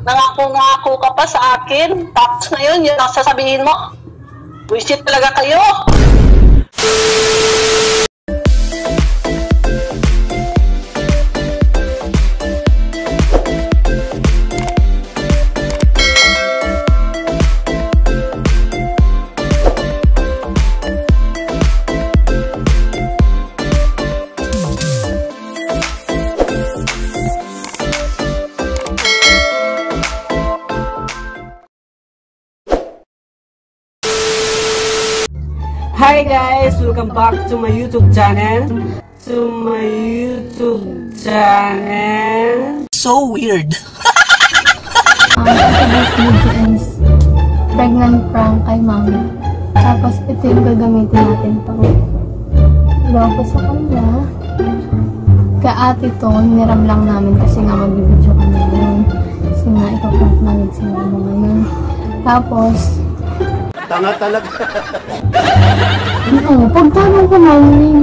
Nangako-ngako ka pa sa akin. Tapos ngayon, yun ang sasabihin mo. Buisit talaga kayo. Hi guys, welcome back to my YouTube channel. So weird. Today's video is pregnant prank kay mami. Tapos ito yung gagamitin natin pang loko sa kanya. Kaya ate to, niram lang namin kasi nga mag-video kami ngayon. Kasi nga ipaprank namin si mama ngayon. Tapos tanga talaga. Oo, pagtanong ko namin,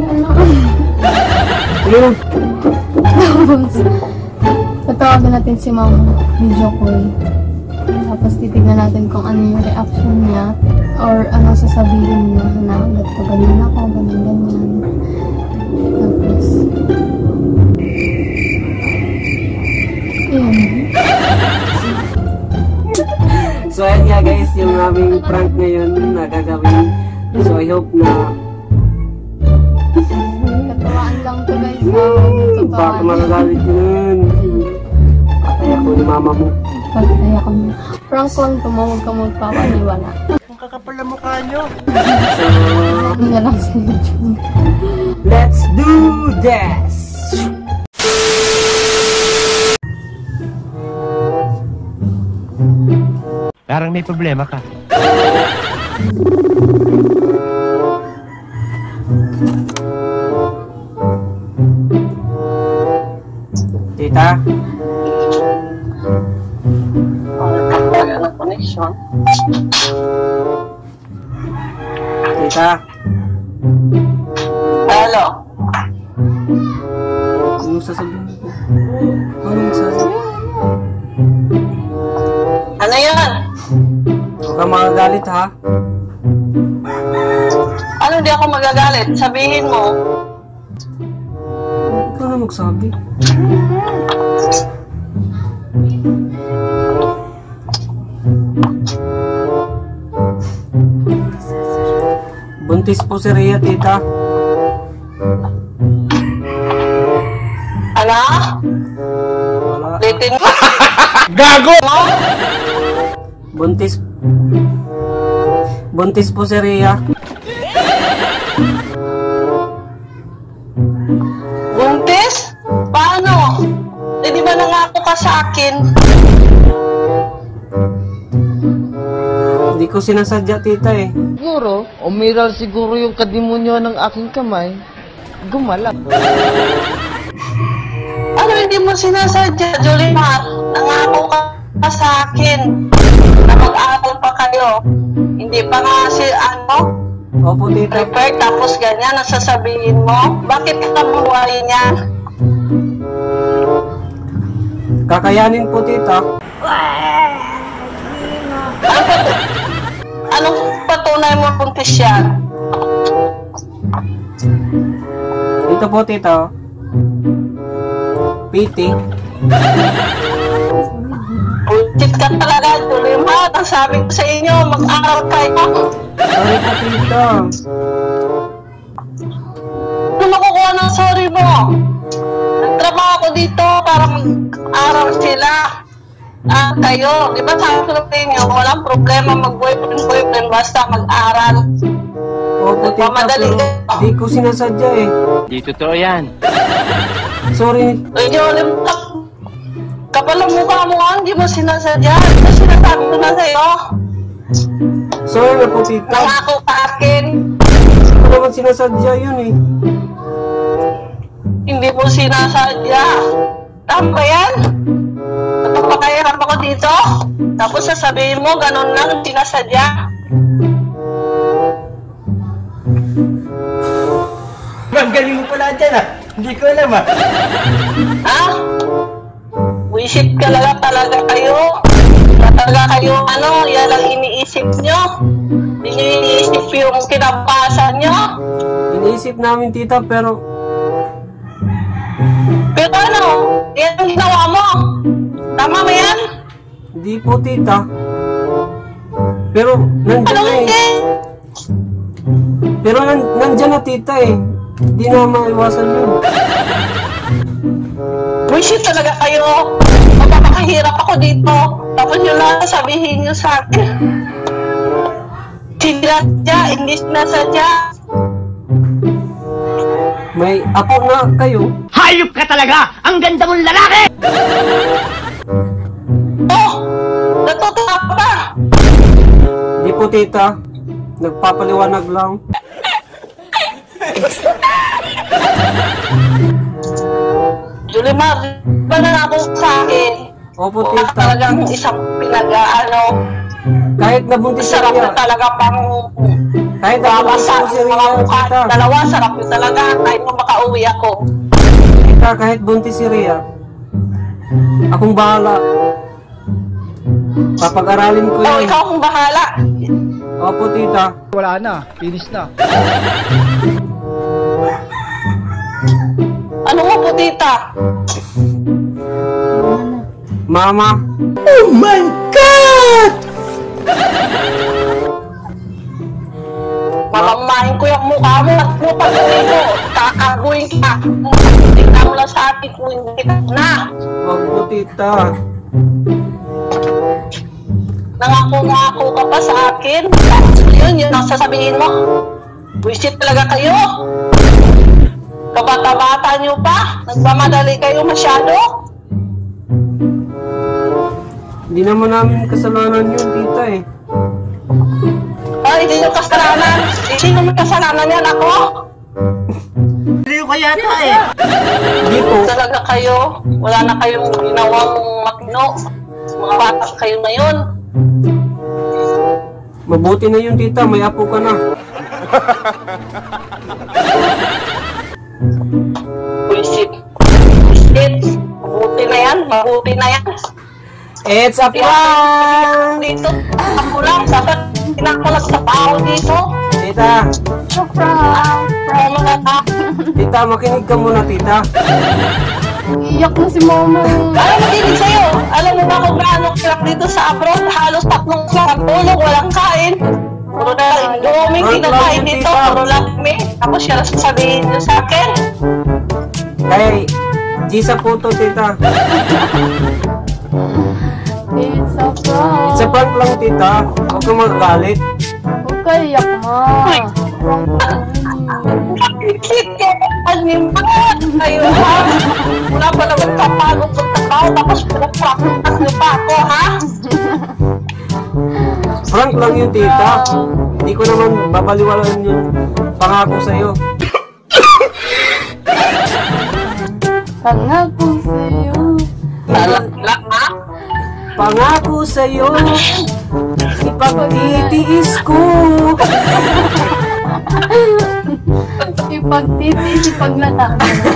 Tapos, tatawagan natin si mama, video call. Tapos titignan natin kung ano yung reaction niya or ano sasabihin niya na ganito, ganyan ako, ganyan. Tapos, yun. So ayan nga guys, yung aming prank ngayon na gagawin. So I hope na katawaan lang to guys. baka magagalit yun. Patay ako ni mama mo. Patay ako niya. Prank lang to, huwag ka magpapaniwala. Ang kakapal na mukha nyo. So Ano na lang sa YouTube. let's do this! Parang may problema ka. Tita? Ano connection? Tita? Hello? Anong sasabihin ko? Anong sasabihin? Ano yan? Huwag ka magagalit ha? Ano di ako magagalit? Sabihin mo. Ikaw na magsabi. Buntis po si Rhea, tita. Ano? Wala. Litin mo? Gago! Buntis po si Rhea. Buntis? Paano? Eh di ba nangako ka sa akin? Hindi ko sinasadya, tita eh. Siguro, umiral siguro yung kadimonyo ng aking kamay. Gumalap. Ano hindi mo sinasadya, Jolimar? Nangako ka sa akin na mag-aral pa kayo. Hindi pa nga si Opo, tita. prepare tapos ganyan ang sasabihin mo. Bakit ka mabuhay niya? Kakayanin po, tita. Anong patunay mo buntis yan? Ito po, tita. Piti. Bullshit ka talaga, Jolimar. Ang sabi ko sa inyo, mag-aral kayo. Sorry po, tita. Ano kukuha ng sorry mo? Nagtrabaho ako dito para mag-aral sila. Kayo, di ba sabi ko sa inyo, walang problema mag-boyfriend, basta mag-aral. Opo, tita. Nagmamadali Pero ka. di ko sinasadya eh. Di totoo yan. Sorry. Ay, Jolim, kapal ang mukha mo nga, hindi mo sinasadya. Ito sinasabi ko na sa'yo. Sorry na po, tita. Nangako ka akin. Hindi ko naman sinasadya yun eh. Hindi mo sinasadya. Tama ba yan? Napapakayaran ako dito. Tapos sasabihin mo, ganun lang, sinasadya. Ang galing mo pala dyan ah. Hindi ko alam ah. Ha? Wisit ka talaga kayo. talaga kayo, yan ang iniisip nyo. Hindi nyo iniisip yung kinabukasan nyo. Iniisip namin, tita, pero yan ang ginawa mo. Tama ba yan? hindi po, tita. Pero nandiyan na eh. Hindi? Pero nandiyan na, tita eh. Hindi na maiwasan yun. Bullshit talaga kayo. Magpapakahirap ako dito. Tapos yun lang sabihin nyo sa akin. Sinadya, hindi sinasadya. May apo na kayo. Hayop ka talaga! Ang ganda mong lalaki! Oh! Natutuwa ka ba? Hindi po, tita. Nagpapaliwanag lang. Julimar, ba na ako sa akin? Opo, Wala tita. talagang isang Kahit nabuntis si sarap na Ria. talaga pang Kahit nabuntis babasa si yung mga Ria, mukha. tita. Dalawa, sarap yun talaga. Kahit mo makauwi ako. Tita, kahit buntis si Ria, akong bahala. Papag-aralin ko Oh, yun. ikaw kung bahala. Opo, tita. Wala na, finish na. Ano mo po, tita? Mama. Mamamahin ko yung mukha mo at pag-uwi mo. Kakaguin ka. Tingnan mo lang sa akin kung hindi ka na. Wag po, tita. Nangako ka pa sa akin. Yun ang sasabihin mo. Buisit talaga kayo. Kabata-bata nyo pa. Nagmamadali kayo masyado. Hindi naman namin kasalanan yun, tita eh. Ay, hindi nyo kasalanan. Sino may kasalanan yan? Ako? Hindi ko yata eh. Hindi po. Talaga kayo. Wala na kayong ginawang matino. Mga bata kayo ngayon. Mabuti na yun, tita. May apo ka na. Buisit. Mabuti na yan. Mabuti na yan. It's a prank! Dito, ako lang. Dapat pinakulat sa tao dito. Tita, So, prank. tita, makinig ka muna, tita. Iyak na si mama. Alam mo din sa'yo. Alam mo ba kung gaano kirap dito sa abroad? Halos 3 lang tulog, walang kain. Puro na luming kinakain dito. Puro lang kami. Tapos siya sasabihin niyo sa akin. Kaya, Gisa po to, tita. It's a prank. It's a prank lang, tita. Huwag kang magagalit. Huwag ka iyak, ma. Prank lang Animal! Kayo ha? Wala pa naman kapagod sa trabaho. Tapos pinaprakutas niyo pa ako, ha? Prank lang yun, tita. Hindi ko naman babaliwalaan yun. Pangako sa'yo. Pangako sa'yo. Lang, ha? Pangako sa'yo. Ipagtitiis ko. Ipagtitis, ipaglata.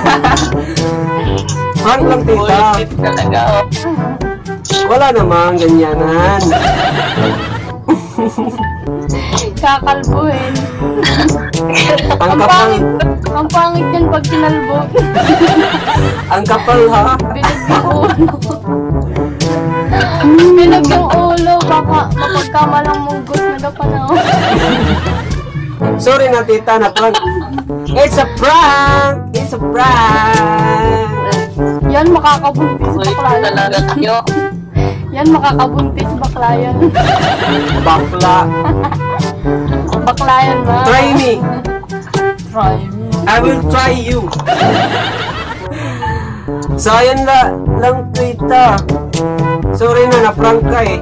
Prank lang, tita. Bullshit talaga, oh. Wala namang ganyanan. Kakalbuhin. Ang Ang kapal. pangit. Ang pangit yan pag kinalbo. Ang kapal, ha? Bilag yung ulo. Bilag yung ulo. Baka mapagkamalang munggos na dapat na. Sorry na, tita, na prank. It's a prank! It's a prank! Yan, makakabuntis Bullshit bakla yan. talaga kayo. Yan, makakabuntis bakla yan. Bakla. Bakla yan, ma. Try me. Try me. I will try you. So, ayan lang, tita. Sorry na, na-prank ka eh.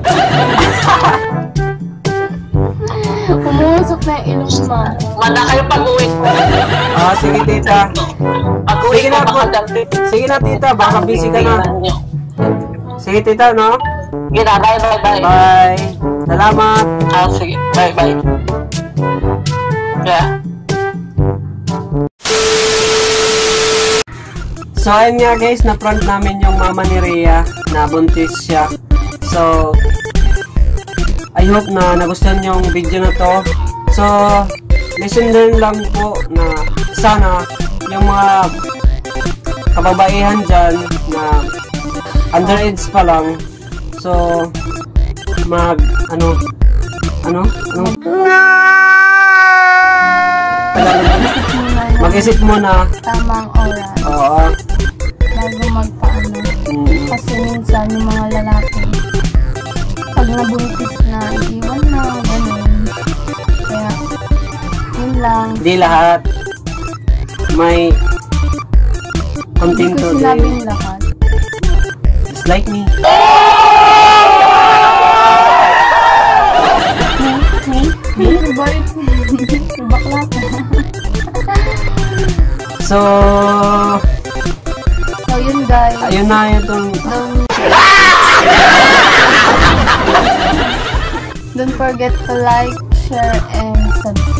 Umusok na yung ilong, ma. Manda kayo pag-uwi ko. Sige, tita. Pag-uwi Sige ko na, baka dati. Sige na, tita. Baka busy ka na. Sige, tita, no? Sige na, bye. Bye. Salamat. Sige, bye. Yeah. So, ayun nga guys, na-prank namin yung mama ni Rhea. Nabuntis siya. So, I hope na nagustuhan yung video na to. So, lesson learned lang po na sana yung mga kababaihan dyan na underage pa lang. So, mag-isip muna. Tamang oras. Oo. Bago magpaano. Kasi minsan yung mga lalaki, pag nabuntis na, iwan na, ganun. Kaya, yun lang. Hindi lahat. May konting Hindi ko to sinabing lahat. just like me. Bakit? Bakla ka. So, So, yun guys. ayun na itong Don't forget to like, share, and subscribe.